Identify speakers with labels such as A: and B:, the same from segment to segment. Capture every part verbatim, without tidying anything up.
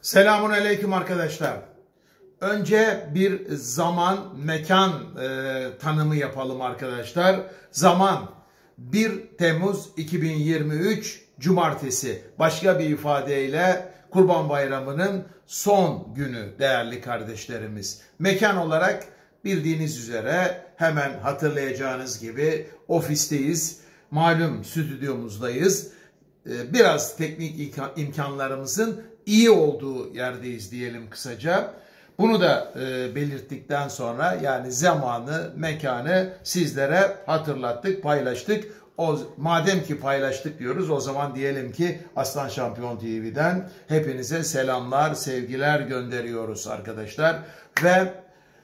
A: Selamun aleyküm arkadaşlar. Önce bir zaman, mekan e, tanımı yapalım arkadaşlar. Zaman bir Temmuz iki bin yirmi üç Cumartesi. Başka bir ifadeyle Kurban Bayramı'nın son günü değerli kardeşlerimiz. Mekan olarak bildiğiniz üzere hemen hatırlayacağınız gibi ofisteyiz. Malum stüdyomuzdayız. Biraz teknik imkanlarımızın iyi olduğu yerdeyiz diyelim kısaca. Bunu da e, belirttikten sonra yani zamanı, mekanı sizlere hatırlattık, paylaştık. O, madem ki paylaştık diyoruz, o zaman diyelim ki Aslan Şampiyon T V'den hepinize selamlar, sevgiler gönderiyoruz arkadaşlar. Ve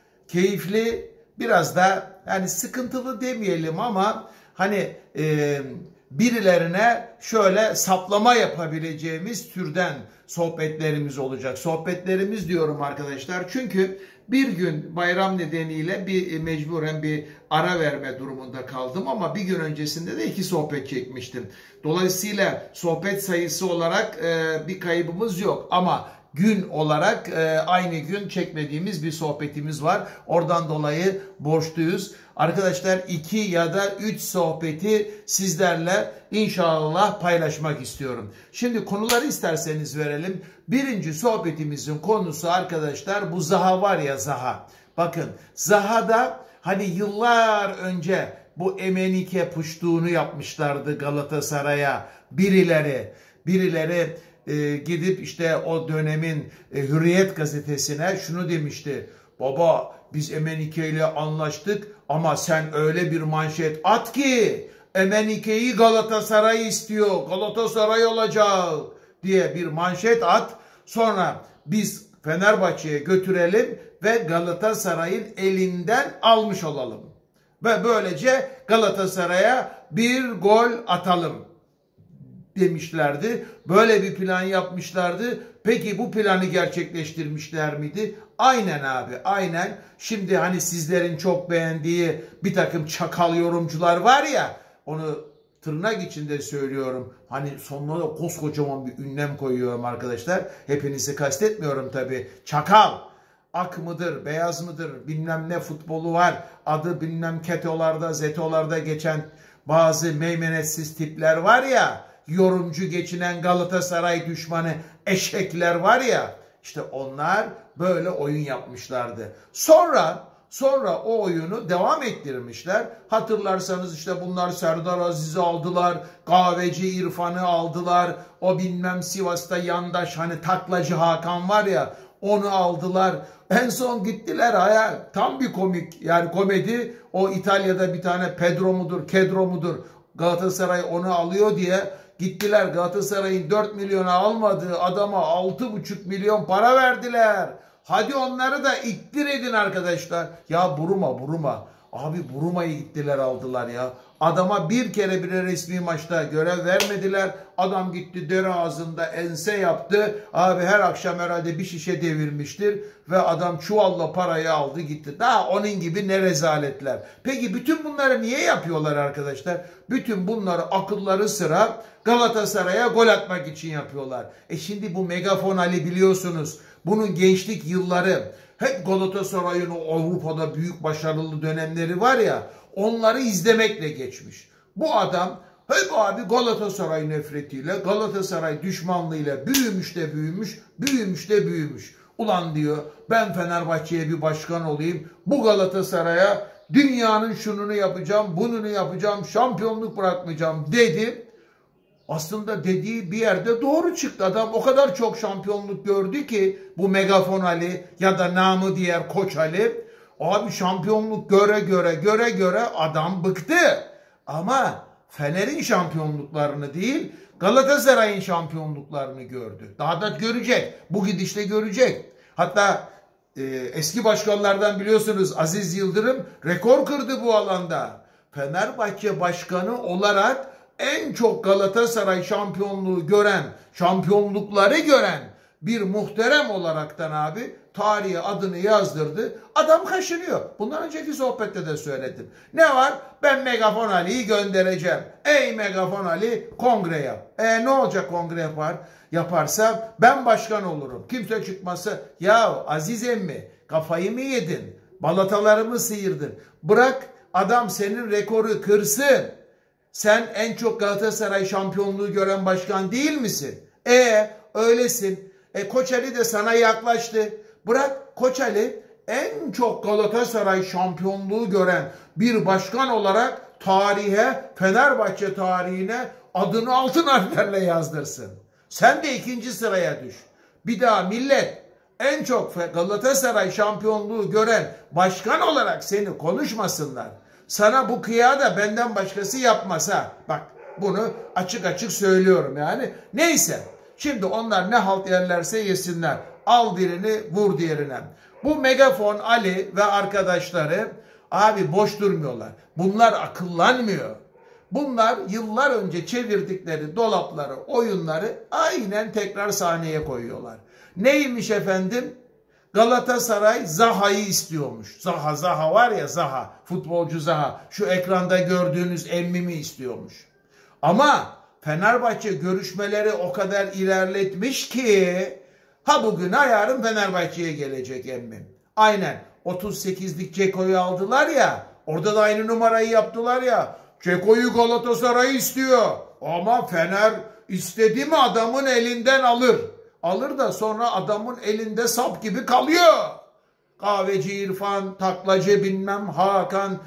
A: keyifli, biraz da yani sıkıntılı demeyelim ama hani e, birilerine şöyle saplama yapabileceğimiz türden sohbetlerimiz olacak. Sohbetlerimiz diyorum arkadaşlar. Çünkü bir gün bayram nedeniyle bir mecburen bir ara verme durumunda kaldım ama bir gün öncesinde de iki sohbet çekmiştim. Dolayısıyla sohbet sayısı olarak e, bir kaybımız yok ama gün olarak e, aynı gün çekmediğimiz bir sohbetimiz var. Oradan dolayı borçluyuz. Arkadaşlar iki ya da üç sohbeti sizlerle inşallah paylaşmak istiyorum. Şimdi konuları isterseniz verelim. Birinci sohbetimizin konusu arkadaşlar bu Zaha var ya, Zaha. Bakın Zaha'da hani yıllar önce bu Emenike puştuğunu yapmışlardı Galatasaray'a birileri. Birileri e, gidip işte o dönemin e, Hürriyet gazetesine şunu demişti. Baba biz Emenike ile anlaştık ama sen öyle bir manşet at ki Emenike'yi Galatasaray istiyor. Galatasaray olacak diye bir manşet at. Sonra biz Fenerbahçe'ye götürelim ve Galatasaray'ın elinden almış olalım. Ve böylece Galatasaray'a bir gol atalım demişlerdi. Böyle bir plan yapmışlardı. Peki bu planı gerçekleştirmişler miydi? Aynen abi, aynen. Şimdi hani sizlerin çok beğendiği bir takım çakal yorumcular var ya, onu tırnak içinde söylüyorum. Hani sonuna da koskocaman bir ünlem koyuyorum arkadaşlar. Hepinizi kastetmiyorum tabii. Çakal. Ak mıdır, beyaz mıdır, bilmem ne futbolu var. Adı bilmem ketolarda, zetolarda geçen bazı meymenetsiz tipler var ya. Yorumcu geçinen Galatasaray düşmanı eşekler var ya, işte onlar böyle oyun yapmışlardı. Sonra sonra o oyunu devam ettirmişler. Hatırlarsanız işte bunlar Serdar Aziz'i aldılar, Kahveci İrfan'ı aldılar, o bilmem Sivas'ta yandaş hani taklacı Hakan var ya, onu aldılar. En son gittiler aya, tam bir komik yani komedi, o İtalya'da bir tane Pedro mudur, Kedro mudur, Galatasaray onu alıyor diye gittiler Galatasaray'ın dört milyona almadığı adama altı buçuk milyon para verdiler. Hadi onları da ittir edin arkadaşlar. Ya Buruma Buruma. Abi Buruma'yı gittiler aldılar ya. Adama bir kere bile resmi maçta görev vermediler. Adam gitti dere ağzında ense yaptı. Abi her akşam herhalde bir şişe devirmiştir. Ve adam çuvalla parayı aldı gitti. Daha onun gibi ne rezaletler. Peki bütün bunları niye yapıyorlar arkadaşlar? Bütün bunları akılları sıra Galatasaray'a gol atmak için yapıyorlar. E şimdi bu Megafon Ali biliyorsunuz. Bunun gençlik yılları hep Galatasaray'ın Avrupa'da büyük başarılı dönemleri var ya, onları izlemekle geçmiş. Bu adam hep abi Galatasaray nefretiyle, Galatasaray düşmanlığıyla büyümüş de büyümüş, büyümüş de büyümüş. Ulan diyor ben Fenerbahçe'ye bir başkan olayım, bu Galatasaray'a dünyanın şununu yapacağım, bununu yapacağım, şampiyonluk bırakmayacağım dedi. Aslında dediği bir yerde doğru çıktı. Adam o kadar çok şampiyonluk gördü ki bu Megafon Ali ya da namı diğer Koç Ali. Abi şampiyonluk göre göre göre göre adam bıktı. Ama Fener'in şampiyonluklarını değil Galatasaray'ın şampiyonluklarını gördü. Daha da görecek. Bu gidişle görecek. Hatta e, eski başkanlardan biliyorsunuz Aziz Yıldırım rekor kırdı bu alanda. Fenerbahçe başkanı olarak en çok Galatasaray şampiyonluğu gören, şampiyonlukları gören bir muhterem olaraktan abi tarihe adını yazdırdı. Adam kaşınıyor. Bundan önceki sohbette de söyledim. Ne var? Ben Megafon Ali'yi göndereceğim. Ey Megafon Ali kongre yap. E ne olacak kongre yapar? Yaparsa ben başkan olurum. Kimse çıkmasa ya Aziz emmi kafayı mı yedin? Balatalarımı sıyırdın. Bırak adam senin rekoru kırsın. Sen en çok Galatasaray şampiyonluğu gören başkan değil misin? E öylesin. E Koç Ali de sana yaklaştı. Bırak Koç Ali en çok Galatasaray şampiyonluğu gören bir başkan olarak tarihe, Fenerbahçe tarihine adını altın harflerle yazdırsın. Sen de ikinci sıraya düş. Bir daha millet en çok Galatasaray şampiyonluğu gören başkan olarak seni konuşmasınlar. Sana bu kıyağı da benden başkası yapmasa. Bak bunu açık açık söylüyorum yani. Neyse. Şimdi onlar ne halt yerlerse yesinler. Al birini vur diğerine. Bu Megafon Ali ve arkadaşları abi boş durmuyorlar. Bunlar akıllanmıyor. Bunlar yıllar önce çevirdikleri dolapları, oyunları aynen tekrar sahneye koyuyorlar. Neymiş efendim? Galatasaray Zaha'yı istiyormuş. Zaha Zaha var ya Zaha. Futbolcu Zaha. Şu ekranda gördüğünüz emmimi istiyormuş. Ama Fenerbahçe görüşmeleri o kadar ilerletmiş ki ha bugün ha yarın Fenerbahçe'ye gelecek emmim. Aynen otuz sekizlik Ceko'yu aldılar ya. Orada da aynı numarayı yaptılar ya. Ceko'yu Galatasaray istiyor. Ama Fener istedi mi adamın elinden alır. Alır da sonra adamın elinde sap gibi kalıyor. Kahveci İrfan, taklacı bilmem Hakan,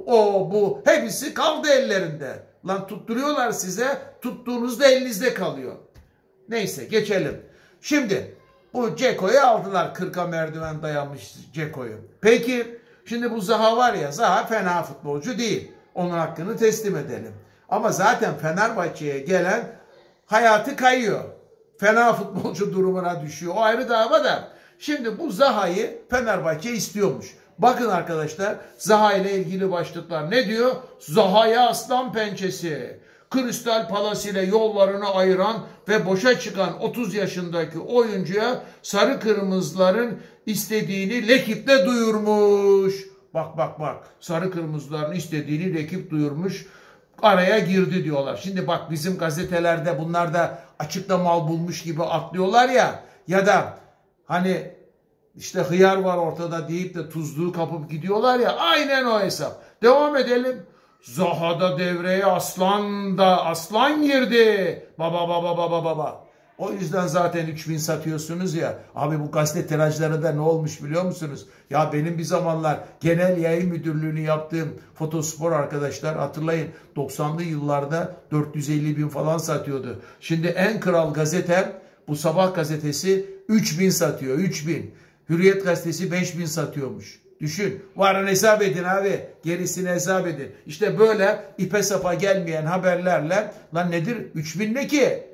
A: o bu hepsi kaldı ellerinde. Lan tutturuyorlar size, tuttuğunuzda elinizde kalıyor. Neyse geçelim. Şimdi bu Ceko'yu aldılar, kırka merdiven dayanmış Ceko'yu. Peki şimdi bu Zaha var ya, Zaha fena futbolcu değil. Onun hakkını teslim edelim. Ama zaten Fenerbahçe'ye gelen hayatı kayıyor. Fena futbolcu durumuna düşüyor. O ayrı dava da. Şimdi bu Zaha'yı Fenerbahçe istiyormuş. Bakın arkadaşlar Zaha ile ilgili başlıklar ne diyor? Zaha'ya aslan pençesi. Crystal Palace ile yollarını ayıran ve boşa çıkan otuz yaşındaki oyuncuya sarı kırmızıların istediğini Lekip'te duyurmuş. Bak bak bak sarı kırmızıların istediğini Lekip duyurmuş. Araya girdi diyorlar. Şimdi bak bizim gazetelerde bunlar da açıkta mal bulmuş gibi atlıyorlar ya. Ya da hani işte hıyar var ortada deyip de tuzluğu kapıp gidiyorlar ya. Aynen o hesap. Devam edelim. Zaha'da devreye aslan da aslan girdi. Baba baba baba baba. O yüzden zaten üç bin satıyorsunuz ya. Abi bu gazete tirajlarında ne olmuş biliyor musunuz? Ya benim bir zamanlar genel yayın müdürlüğünü yaptığım Fotospor arkadaşlar hatırlayın. doksanlı yıllarda dört yüz elli bin falan satıyordu. Şimdi en kral gazetem bu Sabah gazetesi üç bin satıyor. üç bin. Hürriyet gazetesi beş bin satıyormuş. Düşün. Varın hesap edin abi. Gerisini hesap edin. İşte böyle ipe sapa gelmeyen haberlerle lan nedir? üç bin ne ki?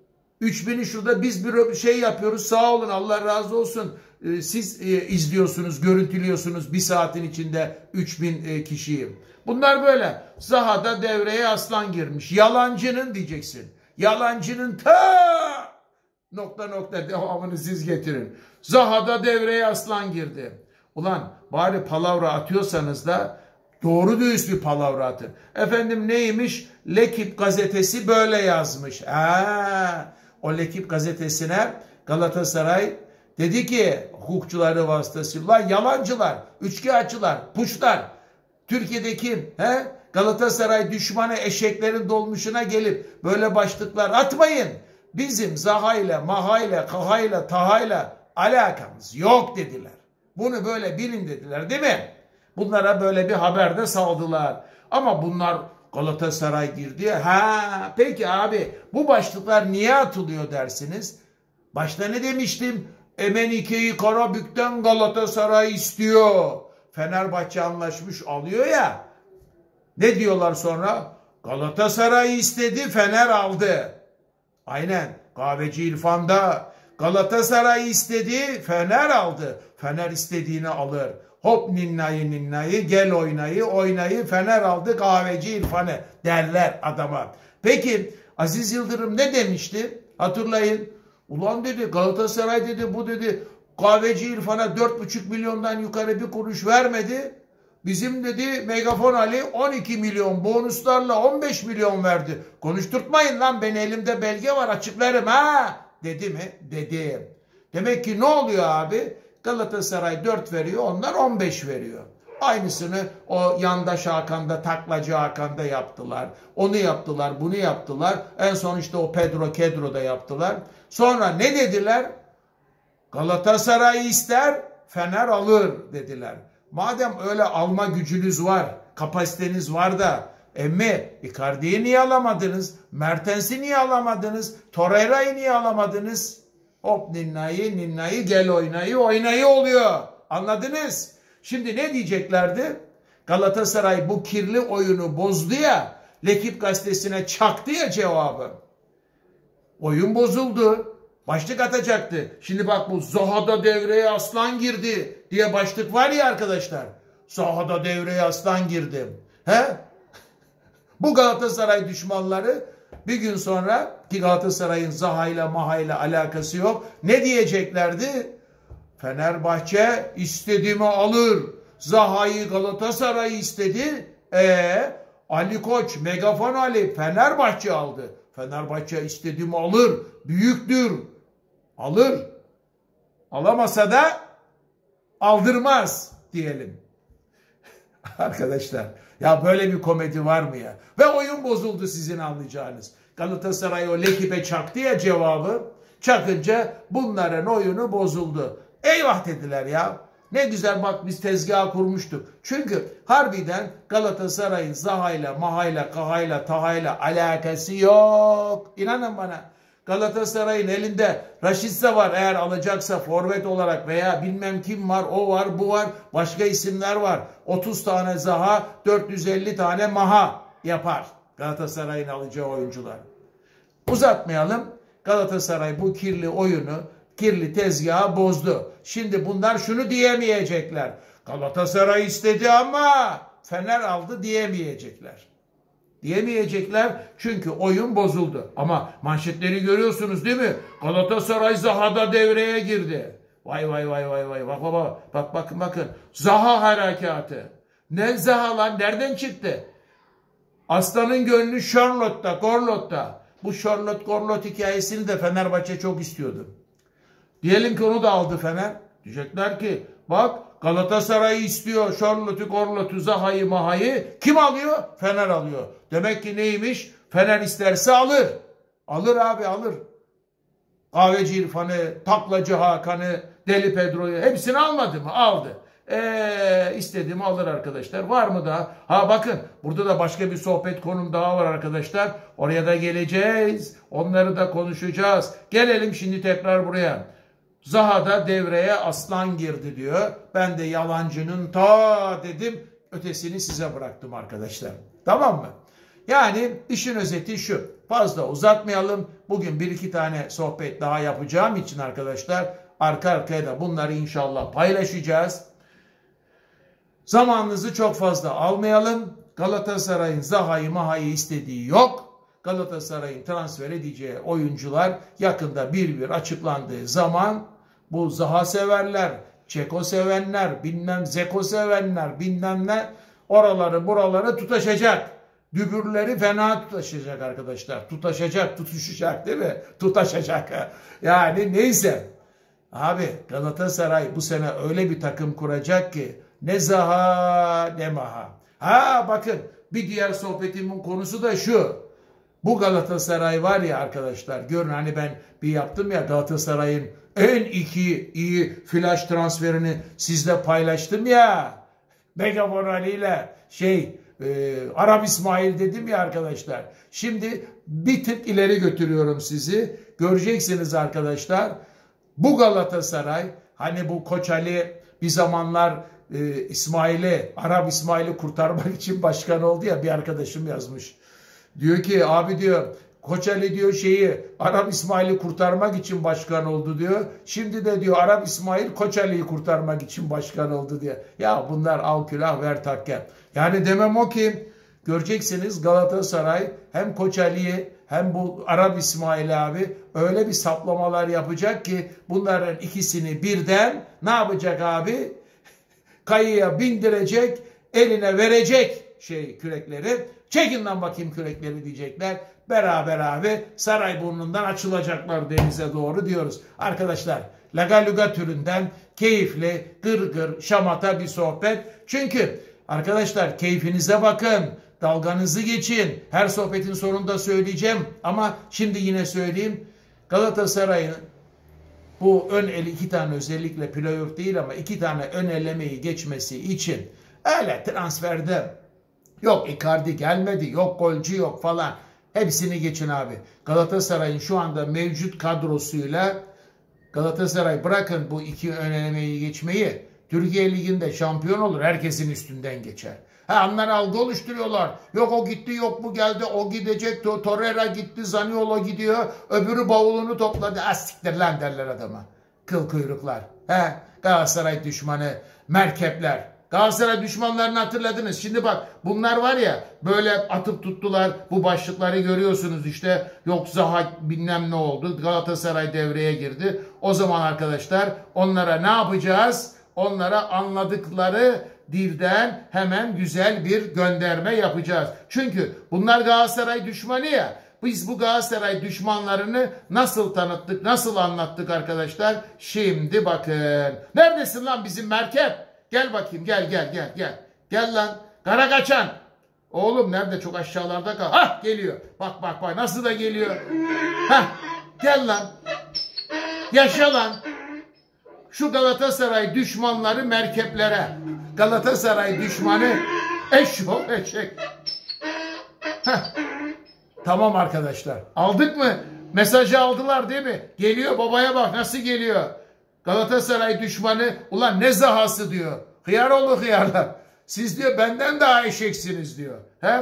A: üç bini şurada biz bir şey yapıyoruz. Sağ olun Allah razı olsun. Ee, siz e, izliyorsunuz, görüntülüyorsunuz bir saatin içinde üç bin e, kişiyi. Bunlar böyle. Zaha'da devreye aslan girmiş. Yalancının diyeceksin. Yalancının ta nokta nokta devamını siz getirin. Zaha'da devreye aslan girdi. Ulan bari palavra atıyorsanız da doğru dürüst bir palavra atın. Efendim neymiş? Lekip gazetesi böyle yazmış. Aa, o Lekip gazetesine Galatasaray dedi ki hukukçuları vasıtasıyla yalancılar, üçkağıtçılar, puşlar. Türkiye'deki he, Galatasaray düşmanı eşeklerin dolmuşuna gelip böyle başlıklar atmayın. Bizim Zaha'yla, Maha'yla, Kaha'yla, Taha'yla alakamız yok dediler. Bunu böyle bilin dediler değil mi? Bunlara böyle bir haber de saldılar. Ama bunlar Galatasaray girdi. Ha peki abi bu başlıklar niye atılıyor dersiniz? Başta ne demiştim? Emenike'yi Karabük'ten Galatasaray istiyor. Fenerbahçe anlaşmış alıyor ya. Ne diyorlar sonra? Galatasaray istedi, Fener aldı. Aynen. Kahveci İrfan'da Galatasaray istedi, Fener aldı. Fener istediğini alır. Hop ninnayı ninnayı, gel oynayı oynayı, Fener aldı kahveci İrfan'ı derler adama. Peki Aziz Yıldırım ne demişti? Hatırlayın. Ulan dedi Galatasaray dedi bu dedi kahveci İrfan'a dört buçuk milyondan yukarı bir kuruş vermedi. Bizim dedi Megafon Ali on iki milyon bonuslarla on beş milyon verdi. Konuşturtmayın lan beni elimde belge var açıklarım ha. Dedi mi? Dedi. Demek ki ne oluyor abi? Galatasaray dört veriyor onlar on beş veriyor. Aynısını o yandaş Hakan'da taklacı Hakan'da yaptılar. Onu yaptılar bunu yaptılar. En son işte o Pedro Kedro'da yaptılar. Sonra ne dediler? Galatasaray ister Fener alır dediler. Madem öyle alma gücünüz var, kapasiteniz var da emmi Icardi'yi niye alamadınız? Mertens'i niye alamadınız? Torreira'yı niye alamadınız? Hop ninnayı ninnayı gel oynayı oynayı oluyor. Anladınız? Şimdi ne diyeceklerdi? Galatasaray bu kirli oyunu bozdu ya, Lekip gazetesine çaktı ya cevabı. Oyun bozuldu. Başlık atacaktı. Şimdi bak bu Zaha'da devreye aslan girdi diye başlık var ya arkadaşlar. Zaha'da devreye aslan girdi. He? Bu Galatasaray düşmanları bir gün sonra ki Galatasaray'ın Zaha'yla Maha'yla alakası yok. Ne diyeceklerdi? Fenerbahçe istediğimi alır. Zaha'yı Galatasaray istedi. E Ali Koç, Megafon Ali Fenerbahçe aldı. Fenerbahçe istediğimi alır. Büyüktür. Alır. Alamasa da aldırmaz diyelim. Arkadaşlar ya böyle bir komedi var mı ya? Ve oyun bozuldu sizin anlayacağınız. Galatasaray o Lekip'e çaktı ya cevabı. Çakınca bunların oyunu bozuldu. Eyvah dediler ya. Ne güzel bak biz tezgah kurmuştuk. Çünkü harbiden Galatasaray'ın Zaha'yla, Maha'yla, Kaha'yla, Taha'yla alakası yok. İnanın bana. Galatasaray'ın elinde Raşitsa var eğer alacaksa forvet olarak veya bilmem kim var, o var, bu var. Başka isimler var. otuz tane Zaha, dört yüz elli tane Maha yapar Galatasaray'ın alacağı oyuncular. Uzatmayalım. Galatasaray bu kirli oyunu, kirli tezgahı bozdu. Şimdi bunlar şunu diyemeyecekler. Galatasaray istedi ama Fener aldı diyemeyecekler. Diyemeyecekler çünkü oyun bozuldu. Ama manşetleri görüyorsunuz değil mi? Galatasaray Zaha'da devreye girdi. Vay vay vay vay vay. Bak baba bak bakın bakın. Zaha harekatı. Ne Zaha lan? Nereden çıktı? Aslanın gönlü Charlotte'da, Gorlot'ta. Bu Charlotte Gorlot hikayesini de Fenerbahçe çok istiyordu. Diyelim ki onu da aldı Fener. Diyecekler ki bak Galatasaray istiyor Charlotte'u, Gorlot'u, Zaha'yı, Maha'yı. Kim alıyor? Fener alıyor. Demek ki neymiş? Fener isterse alır. Alır abi alır. Kahveci İrfan'ı, taklacı Hakan'ı, Deli Pedro'yu hepsini almadı mı? Aldı. Eee istediğimi alır arkadaşlar. Var mı daha? Ha bakın burada da başka bir sohbet konum daha var arkadaşlar. Oraya da geleceğiz. Onları da konuşacağız. Gelelim şimdi tekrar buraya. Zaha'da devreye aslan girdi diyor. Ben de yalancının ta dedim. Ötesini size bıraktım arkadaşlar. Tamam mı? Yani işin özeti şu. Fazla uzatmayalım. Bugün bir iki tane sohbet daha yapacağım için arkadaşlar arka arkaya da bunları inşallah paylaşacağız. Zamanınızı çok fazla almayalım. Galatasaray'ın Zaha'yı Maha'yı istediği yok. Galatasaray'ın transfer edeceği oyuncular yakında bir bir açıklandığı zaman bu Zaha severler, Çeko sevenler, bilmem Zeko sevenler, bilmem ne oraları buraları tutaşacak. Dübürleri fena tutaşacak arkadaşlar. Tutaşacak, tutuşacak değil mi? Tutaşacak. Yani neyse. Abi Galatasaray bu sene öyle bir takım kuracak ki ne Zaha ne Maha. Ha bakın bir diğer sohbetimin konusu da şu. Bu Galatasaray var ya arkadaşlar görün hani ben bir yaptım ya Galatasaray'ın en iki iyi flash transferini sizle paylaştım ya. Megafon Ali ile şey e, Arap İsmail dedim ya arkadaşlar. Şimdi bir tık ileri götürüyorum sizi. Göreceksiniz arkadaşlar. Bu Galatasaray hani bu Koç Ali bir zamanlar e, İsmail'i Arap İsmail'i kurtarmak için başkan oldu ya bir arkadaşım yazmış. Diyor ki abi diyor Koç Ali diyor şeyi Arap İsmail'i kurtarmak için başkan oldu diyor. Şimdi de diyor Arap İsmail Koç Ali'yi kurtarmak için başkan oldu diyor. Ya bunlar al külah ver takke. Yani demem o ki Göreceksiniz Galatasaray hem Koç Ali'ye hem bu Arap İsmail abi öyle bir saplamalar yapacak ki bunların ikisini birden ne yapacak abi? Kayıya bindirecek, eline verecek şey kürekleri. Çekin lan bakayım kürekleri diyecekler. Beraber abi Sarayburnu'ndan açılacaklar denize doğru diyoruz. Arkadaşlar lagaluga türünden keyifli, gırgır, şamata bir sohbet. Çünkü arkadaşlar keyfinize bakın. Dalganızı geçin. Her sohbetin sonunda söyleyeceğim. Ama şimdi yine söyleyeyim. Galatasaray'ın bu ön eli iki tane özellikle playoff değil ama iki tane ön elemeyi geçmesi için öyle transferde yok Icardi gelmedi, yok golcü yok falan. Hepsini geçin abi. Galatasaray'ın şu anda mevcut kadrosuyla Galatasaray bırakın bu iki ön elemeyi geçmeyi. Türkiye Ligi'nde şampiyon olur. Herkesin üstünden geçer. Ha onlar algı oluşturuyorlar. Yok o gitti, yok bu geldi, o gidecek, Torreira gitti, Zaniolo gidiyor, öbürü bavulunu topladı. Az siktir lan derler adama. Kıl kuyruklar. He, Galatasaray düşmanı, merkepler. Galatasaray düşmanlarını hatırladınız. Şimdi bak bunlar var ya böyle atıp tuttular. Bu başlıkları görüyorsunuz işte. Yok Zaha bilmem ne oldu. Galatasaray devreye girdi. O zaman arkadaşlar onlara ne yapacağız? Onlara anladıkları dilden hemen güzel bir gönderme yapacağız. Çünkü bunlar Galatasaray düşmanı ya. Biz bu Galatasaray düşmanlarını nasıl tanıttık, nasıl anlattık arkadaşlar? Şimdi bakın. Neredesin lan bizim merkep? Gel bakayım, gel gel gel gel. Gel lan. Kara kaçan. Oğlum nerede? Çok aşağılarda kal. Hah geliyor. Bak bak bak nasıl da geliyor. Hah gel lan. Yaşa lan. Şu Galatasaray düşmanları merkeplere. Galatasaray düşmanı eşşoğlu eşek. Heh. Tamam arkadaşlar. Aldık mı? Mesajı aldılar değil mi? Geliyor babaya bak nasıl geliyor. Galatasaray düşmanı ulan ne zahası diyor. Hıyar oğlu hıyarlar. Siz diyor benden daha eşeksiniz diyor. He?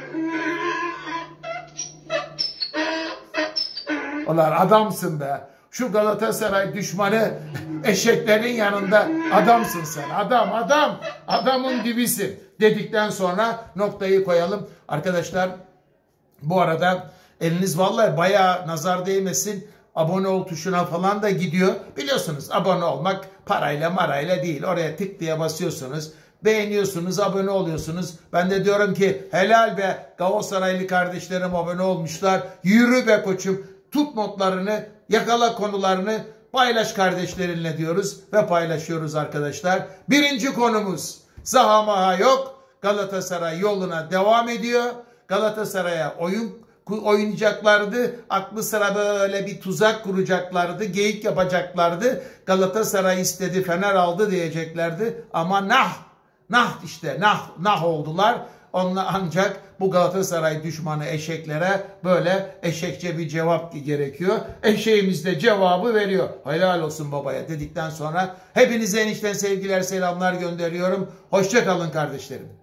A: Ulan adamsın be. Şu Galatasaray düşmanı eşeklerin yanında adamsın sen. Adam adam. Adamın dibisin. Dedikten sonra noktayı koyalım. Arkadaşlar bu arada eliniz vallahi bayağı nazar değmesin. Abone ol tuşuna falan da gidiyor. Biliyorsunuz abone olmak parayla marayla değil. Oraya tık diye basıyorsunuz. Beğeniyorsunuz, abone oluyorsunuz. Ben de diyorum ki helal be Galatasaraylı kardeşlerim abone olmuşlar. Yürü be koçum. Tut notlarını, yakala konularını, paylaş kardeşlerinle diyoruz ve paylaşıyoruz arkadaşlar. Birinci konumuz Zaha Maha yok. Galatasaray yoluna devam ediyor. Galatasaray'a oyun oynayacaklardı. Aklı sıra böyle bir tuzak kuracaklardı. Geyik yapacaklardı. Galatasaray istedi, Fener aldı diyeceklerdi. Ama nah, nah işte nah, nah oldular. Onunla ancak bu Galatasaray düşmanı eşeklere böyle eşekçe bir cevap gerekiyor. Eşeğimiz de cevabı veriyor. Helal olsun babaya dedikten sonra hepinize enişten sevgiler, selamlar gönderiyorum. Hoşça kalın kardeşlerim.